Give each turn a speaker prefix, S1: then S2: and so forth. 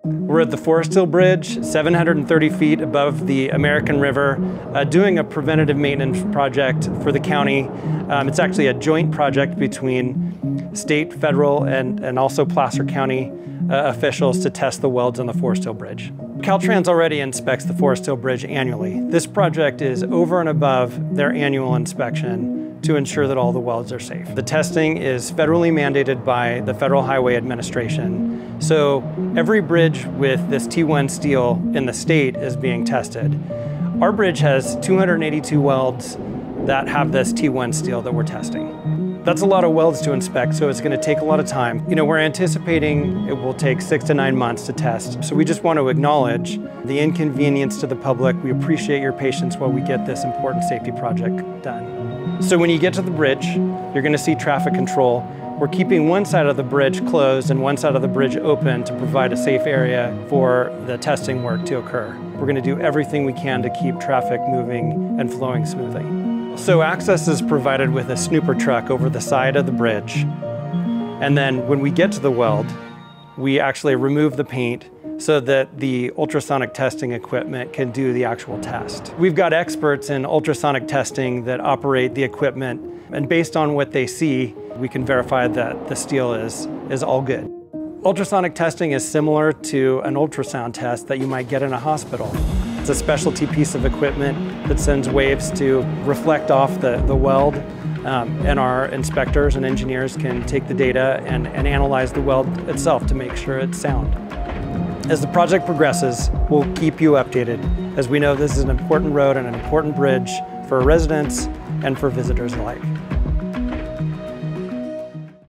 S1: We're at the Foresthill Bridge, 730 feet above the American River, doing a preventative maintenance project for the county. It's actually a joint project between state, federal, and also Placer County officials to test the welds on the Foresthill Bridge. Caltrans already inspects the Foresthill Bridge annually. This project is over and above their annual inspection to ensure that all the welds are safe. The testing is federally mandated by the Federal Highway Administration. So every bridge with this T1 steel in the state is being tested. Our bridge has 282 welds that have this T1 steel that we're testing. That's a lot of welds to inspect, so it's going to take a lot of time. We're anticipating it will take 6 to 9 months to test. So we just want to acknowledge the inconvenience to the public. We appreciate your patience while we get this important safety project done. So when you get to the bridge, you're going to see traffic control. We're keeping one side of the bridge closed and one side of the bridge open to provide a safe area for the testing work to occur. We're going to do everything we can to keep traffic moving and flowing smoothly. So access is provided with a snooper truck over the side of the bridge. And then when we get to the weld, we actually remove the paint so that the ultrasonic testing equipment can do the actual test. We've got experts in ultrasonic testing that operate the equipment, and based on what they see, we can verify that the steel is all good. Ultrasonic testing is similar to an ultrasound test that you might get in a hospital. It's a specialty piece of equipment that sends waves to reflect off the weld, and our inspectors and engineers can take the data and analyze the weld itself to make sure it's sound. As the project progresses, we'll keep you updated, as we know this is an important road and an important bridge for residents and for visitors alike.